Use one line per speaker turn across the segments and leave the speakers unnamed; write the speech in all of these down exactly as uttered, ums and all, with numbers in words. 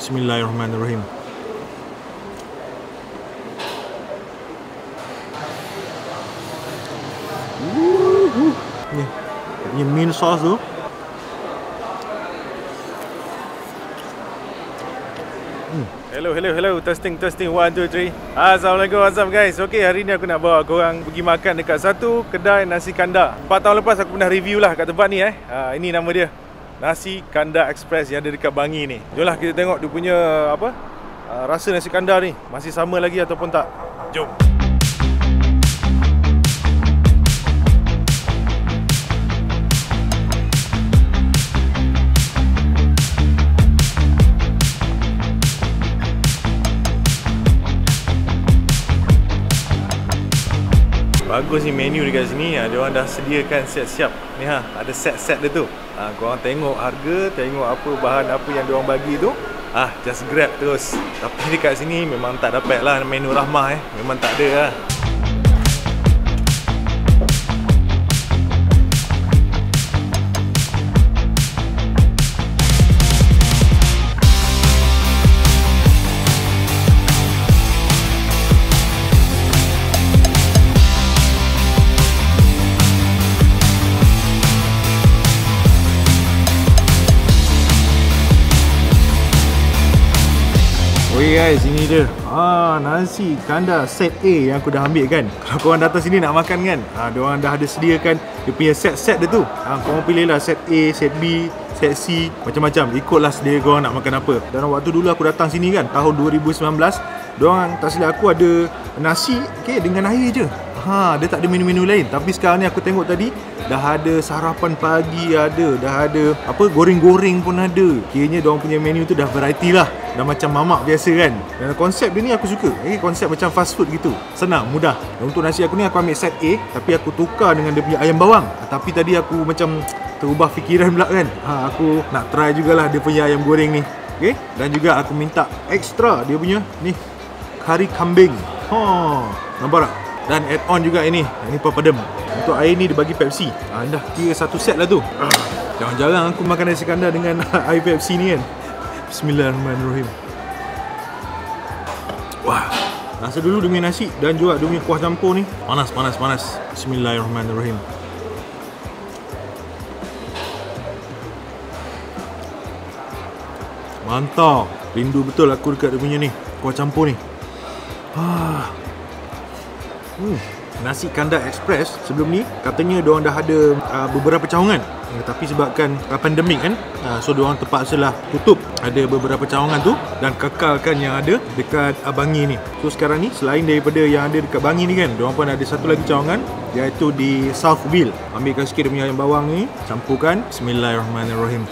Bismillahirrahmanirrahim. Wuh, ni, ni mint sauce tu.
Hello, hello, hello. Testing, testing. One, two, three. Assalamualaikum, what's up guys? Okay, hari ni aku nak bawa korang pergi makan dekat satu kedai nasi kandar. Empat tahun lepas aku pernah review lah kat tempat ni eh. Ha, ini nama dia. Nasi Kandar Express yang ada dekat Bangi ni. Jomlah kita tengok dia punya apa? Uh, rasa nasi kandar ni. Masih sama lagi ataupun tak? Jom. Bagus ni menu dekat sini. Ha, dia orang dah sediakan siap-siap. Ni ha, ada set-set dia tu. Ha, korang tengok harga, tengok apa bahan apa yang dia orang bagi tu. Ah, just grab terus. Tapi dekat sini memang tak dapat lah menu rahmah eh. Memang tak ada lah. Okay guys, ini dia ah, nasi kandar set A yang aku dah ambil kan. Kalau korang datang sini nak makan kan, ah, diorang dah ada sediakan dia punya set-set dia tu. ah, Korang pilih lah set A, set B, set C, macam-macam. Ikutlah sedia korang nak makan apa. Dan waktu dulu aku datang sini kan, tahun dua ribu sembilan belas, diorang tak silap aku ada nasi okay, dengan air je. Ha, dia tak ada menu-menu lain. Tapi sekarang ni aku tengok tadi dah ada sarapan pagi ada, dah ada apa goreng-goreng pun ada. Kiranya diorang punya menu tu dah variety lah. Dah macam mamak biasa kan. Dan konsep dia ni aku suka. Eh, konsep macam fast food gitu. Senang, mudah. Dan untuk nasi aku ni aku ambil set A, tapi aku tukar dengan dia punya ayam bawang. Tapi tadi aku macam terubah fikiran pula kan. Ha, aku nak try jugalah dia punya ayam goreng ni. Okay? Dan juga aku minta extra dia punya ni kari kambing. Ha, nampak tak? Dan add on juga ini. Ini papadem. Untuk air ni dia bagi Pepsi. Ha, dah kira satu set lah tu. Jarang-jarang aku makan nasi kandar dengan air Pepsi ni kan. Bismillahirrahmanirrahim. Wah, rasa dulu dia punya nasi dan juga dia punya kuah campur ni panas, panas, panas. Bismillahirrahmanirrahim. Mantap. Rindu betul aku dekat dia punya ni kuah campur ni. Ah. Hmm. Nasi Kandar Express sebelum ni katanya diorang dah ada uh, beberapa cawangan, ya, tapi sebabkan uh, pandemik kan, uh, so diorang terpaksalah tutup ada beberapa cawangan tu dan kekalkan yang ada dekat uh, Bangi ni. So sekarang ni selain daripada yang ada dekat Bangi ni kan, diorang pun ada satu lagi cawangan iaitu di Southville. Ambilkan sikit dia punya ayam bawang ni, campurkan. Bismillahirrahmanirrahim.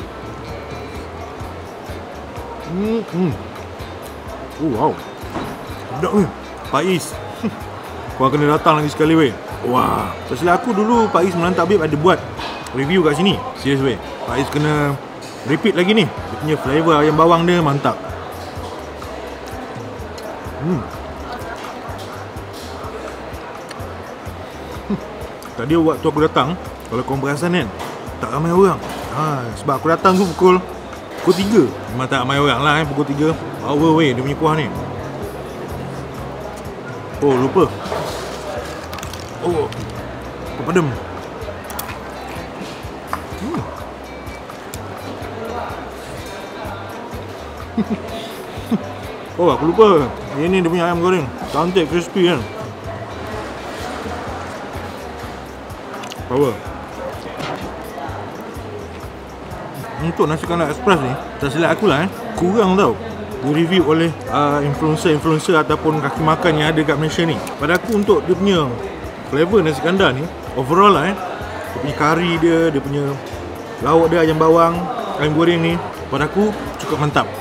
Hmm, hmm. Oh wow, sedap ni Pais. Korang kena datang lagi sekali weh. Wah, tersilap aku dulu Pak Is Melantap Babe ada buat review kat sini. Serius weh, Pak Is kena repeat lagi ni. Dia punya flavour ayam bawang dia mantap. Hmm. hmm. Tadi waktu aku datang, kalau korang perasan kan, tak ramai orang. ha, Sebab aku datang tu pukul Pukul tiga. Memang tak ramai orang lah eh, pukul tiga. Power weh dia punya kuah ni. Oh lupa. Oh, papadem. Hmm. Oh, aku lupa. Ini dia punya ayam goreng. Cantik, crispy kan. Power. Untuk nasi Kandar Express ni, tak silap aku lah eh, kurang tau di-review oleh uh, influencer-influencer ataupun kaki makan yang ada kat Malaysia ni. Pada aku untuk dia punya flavor nasi kandar ni overall lah eh, dia punya kari dia, dia punya lauk dia, ayam bawang, ayam goreng ni, pada aku cukup mantap.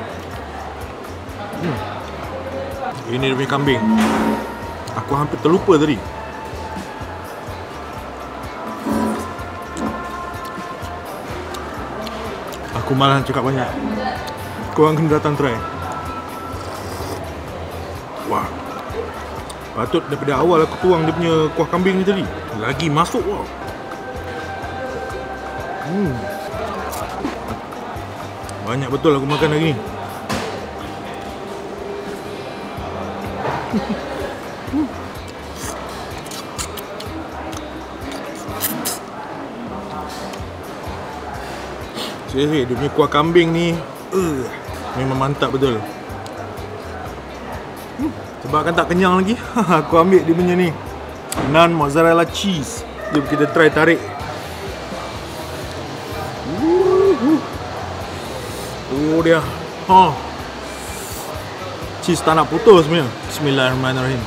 hmm. Ini dia punya kambing. Aku hampir terlupa tadi. Aku malah cakap banyak. Korang kena datang try. Wah, patut daripada awal aku tuang dia punya kuah kambing ni tadi. Lagi masuk wow. Hmm. Banyak betul aku makan lagi ni. Seriously, dia punya kuah kambing ni uh, memang mantap betul. hmm, Sebab kan tak kenyang lagi, aku ambil dia punya ni naan mozzarella cheese. Jom kita try tarik. uh, uh. Oh dia ha. Cheese tak nak putus sebenarnya. Bismillahirrahmanirrahim.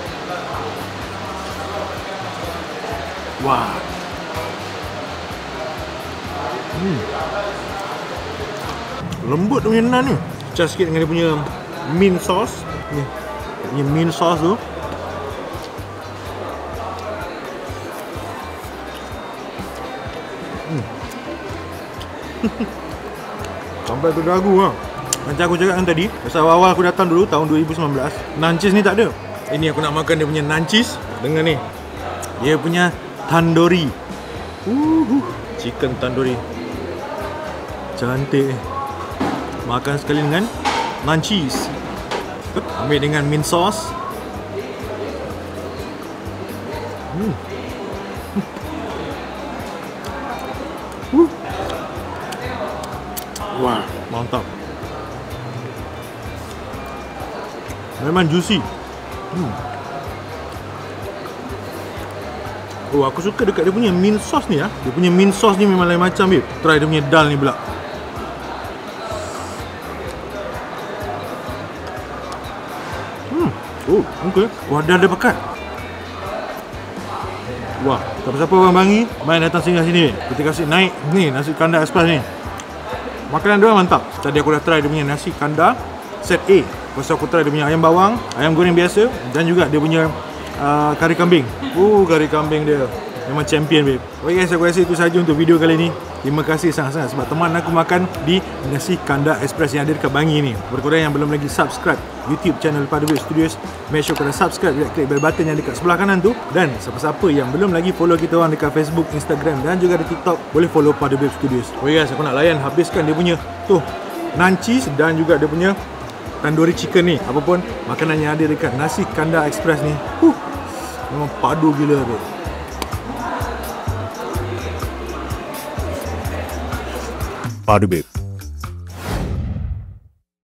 Wah. Hmm. Lembut dia punya naan ni. Pecah sikit dengan dia punya mint sauce ni. Dia punya mint sauce tu. Hmm. Sampai terdagu ha. Macam aku cakap kan tadi, pasal awal-awal aku datang dulu tahun dua ribu sembilan belas, naan cheese ni tak ada. Ini aku nak makan dia punya naan cheese dengan ni, dia punya tandoori. uh, Chicken tandoori. Cantik. Makan sekali dengan naan cheese. Ambil dengan mint sauce. Hmm. Uh. Wah, mantap. Memang juicy. Hmm. Oh, aku suka dekat dia punya mint sauce ni ah. Dia punya mint sauce ni memang lain macam, babe. Try dia punya dal ni pula. Hmm. Oh, okey. Wah, dal dia pekat. Wah, siapa-siapa orang Bangi main datang singgah sini. Kita kasih naik ni nasi kandar express ni. Makanan dia mantap. Tadi aku dah try dia punya nasi kandar set A. Lepas aku try dia punya ayam bawang, ayam goreng biasa, dan juga dia punya uh, kari kambing. Uh, kari kambing dia memang champion, babe. Okay guys, aku rasa itu sahaja untuk video kali ni. Terima kasih sangat-sangat sebab teman aku makan di nasi kandar express yang ada dekat Bangi ni. Berkorang yang belum lagi subscribe YouTube channel Paduweb Studios, make sure korang subscribe dan klik bell button yang dekat sebelah kanan tu. Dan siapa-siapa yang belum lagi follow kita orang dekat Facebook, Instagram dan juga di TikTok, boleh follow Paduweb Studios. Okay guys, aku nak layan habiskan dia punya tu naan cheese dan juga dia punya tandoori chicken ni. Apapun makanan yang ada dekat nasi kandar express ni, huh, memang padu gila tu.
Paduweb.